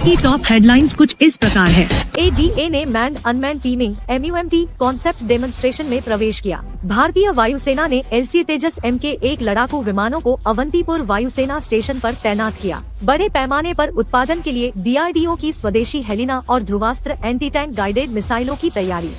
की top headlines कुछ इस प्रकार है। ADA ने manned unmanned teaming MUMT concept demonstration में प्रवेश किया। भारतीय वायुसेना ने LCA तेजस M के एक लड़ाकू विमानों को अवंतीपुर वायुसेना स्टेशन पर तैनात किया। बड़े पैमाने पर उत्पादन के लिए DRDO की स्वदेशी हेलिना और ध्रुवास्त्र एंटी टैंक गाइडेड मिसाइलों की तैयारी।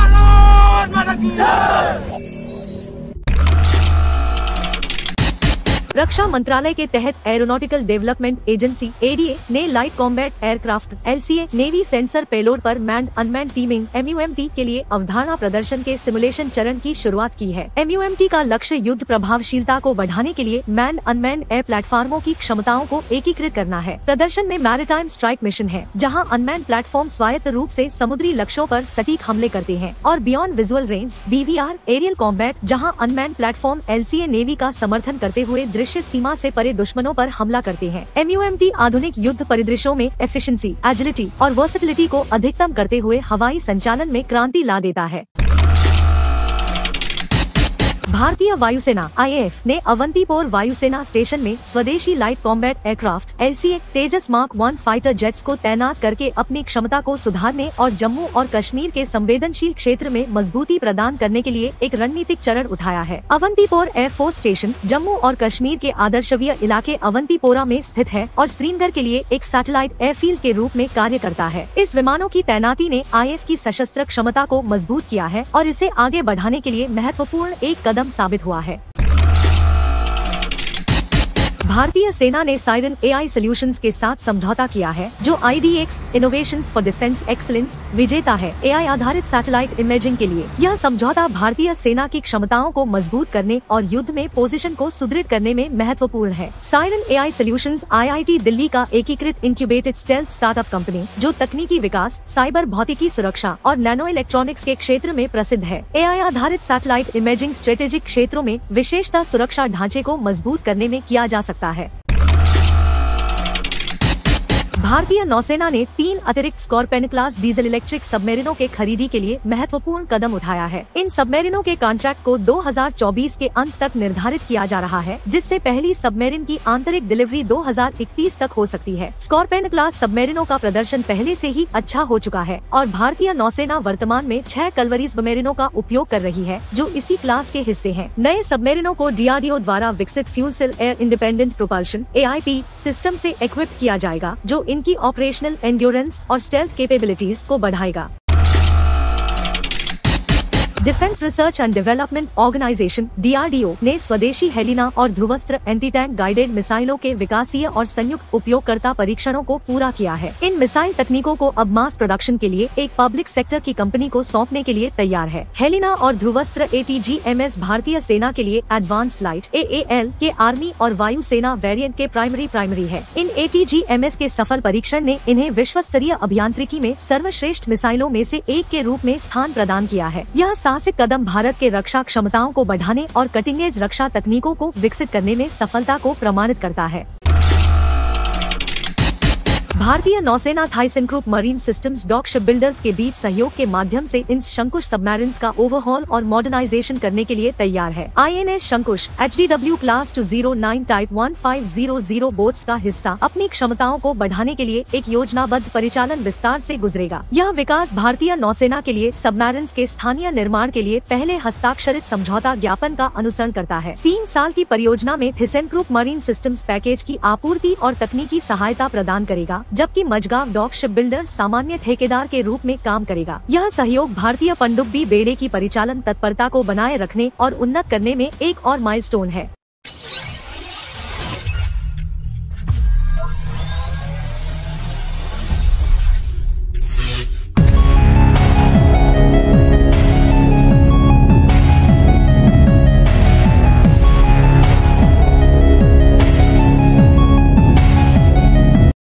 रक्षा मंत्रालय के तहत एरोनॉटिकल डेवलपमेंट एजेंसी ADA ने light combat aircraft LCA navy sensor payload पर मैन्ड अनमैन्ड टीमिंग MUMT के लिए अवधारणा प्रदर्शन के सिमुलेशन चरण की शुरुआत की है। MUMT का लक्ष्य युद्ध प्रभावशीलता को बढ़ाने के लिए मैन्ड अनमैन्ड एयर प्लेटफॉर्मों की क्षमताओं को एकीकृत करना है। प्रदर्शन में मैरीटाइम स्ट्राइक मिशन है, जहां अनमैन्ड प्लेटफॉर्म स्वायत्त रूप से समुद्री लक्ष्यों पर सटीक हमले करते हैं, और beyond visual range BVR aerial combat, जहां अनमैन्ड प्लेटफॉर्म LCA नेवी का समर्थन करते हुए दृश्य सीमा से परे दुश्मनों पर हमला करते हैं। MUMT आधुनिक युद्ध परिदृश्यों में एफिशिएंसी, एजिलिटी और वर्सेटिलिटी को अधिकतम करते हुए हवाई संचालन में क्रांति ला देता है। भारतीय वायुसेना IAF ने अवंतीपोर वायुसेना स्टेशन में स्वदेशी light combat aircraft LCA Tejas mark 1 fighter jets को तैनात करके अपनी क्षमता को सुधारने और जम्मू और कश्मीर के संवेदनशील क्षेत्र में मजबूती प्रदान करने के लिए एक रणनीतिक चरण उठाया है। अवंतीपोर एयरफोर्स स्टेशन जम्मू और कश्मीर के आदर्शवीय इलाके अवंतीपोरा में स्थित है और श्रीनगर के लिए एक सैटेलाइट एयरफील्ड के रूप में कार्य करता है। इस विमानों की तैनाती ने IAF की सशस्त्र क्षमता को मजबूत किया है और इसे आगे बढ़ाने के लिए महत्वपूर्ण एक कदम साबित हुआ है। भारतीय सेना ने साइरन AI सॉल्यूशंस के साथ समझौता किया है, जो IDX innovations for defence excellence विजेता है AI आधारित सैटेलाइट इमेजिंग के लिए। यह समझौता भारतीय सेना की क्षमताओं को मजबूत करने और युद्ध में पोजीशन को सुदृढ़ करने में महत्वपूर्ण है। Siren AI solutions IIT Delhi का एकीकृत इंक्यूबेटेड स्टेल्थ स्टार्टअप कंपनी, जो तकनीकी विकास, साइबर भौतिकी सुरक्षा और नैनो इलेक्ट्रॉनिक्स के क्षेत्र में प्रसिद्ध है। AI आधारित सैटेलाइट इमेजिंग स्ट्रेटेजिक क्षेत्रों में विशेषता सुरक्षा ढांचे को मजबूत करने में किया जा सकता है। भारतीय नौसेना ने 3 अतिरिक्त स्कॉर्पियन क्लास डीजल इलेक्ट्रिक सबमरीनों के खरीदी के लिए महत्वपूर्ण कदम उठाया है। इन सबमरीनों के कॉन्ट्रैक्ट को 2024 के अंत तक निर्धारित किया जा रहा है, जिससे पहली सबमरीन की आंतरिक डिलीवरी 2031 तक हो सकती है। स्कॉर्पियन क्लास सबमरीनों का प्रदर्शन पहले से ही अच्छा हो चुका है और भारतीय नौसेना वर्तमान में 6 कलवरी सबमरीनों का उपयोग कर रही है, जो इसी क्लास के हिस्से हैं। नए सबमरीनों को DRDO द्वारा विकसित fuel cell air independent propulsion AIP system से इक्विप्ड किया जाएगा, जो इनकी ऑपरेशनल एंड्योरेंस और स्टेल्थ कैपेबिलिटीज को बढ़ाएगा। Defence research and development organisation DRDO ने स्वदेशी हेलिना और ध्रुवस्त्र एंटी टैंक गाइडेड मिसाइलों के विकासीय और संयुक्त उपयोगकर्ता परीक्षणों को पूरा किया है। इन मिसाइल तकनीकों को अब मास प्रोडक्शन के लिए एक पब्लिक सेक्टर की कंपनी को सौंपने के लिए तैयार है। हेलिना और ध्रुवस्त्र ATGMS भारतीय सेना के लिए एडवांस्ड लाइट AAL के आर्मी और वायु सेना वेरिएंट के प्राइमरी है। इन ATGMS के सफल परीक्षण ने इन्हें विश्व स्तरीय अभियांत्रिकी में सर्वश्रेष्ठ मिसाइलों में से एक के रूप में स्थान प्रदान किया है। यह साहसिक कदम भारत के रक्षा क्षमताओं को बढ़ाने और कटिंग एज रक्षा तकनीकों को विकसित करने में सफलता को प्रमाणित करता है। भारतीय नौसेना Thyssenkrupp marine systems dock ship builders के बीच सहयोग के माध्यम से इन शंकुश सबमरीन्स का ओवरहॉल और मॉडर्नाइजेशन करने के लिए तैयार है। INS Shankush HDW class 209 type 1500 boats का हिस्सा अपनी क्षमताओं को बढ़ाने के लिए एक योजनाबद्ध परिचालन विस्तार से गुजरेगा। यह विकास भारतीय नौसेना के लिए सबमरीन्स के स्थानीय निर्माण के लिए पहले हस्ताक्षरित समझौता ज्ञापन का अनुसरण करता है। 3 साल की परियोजना में थाईसेनक्रूप मरीन सिस्टम्स पैकेज की आपूर्ति और तकनीकी सहायता प्रदान करेगा, जबकि मजगाव डॉक शिप बिल्डर्स सामान्य ठेकेदार के रूप में काम करेगा। यह सहयोग भारतीय पनडुब्बी बेड़े की परिचालन तत्परता को बनाए रखने और उन्नत करने में एक और माइलस्टोन है।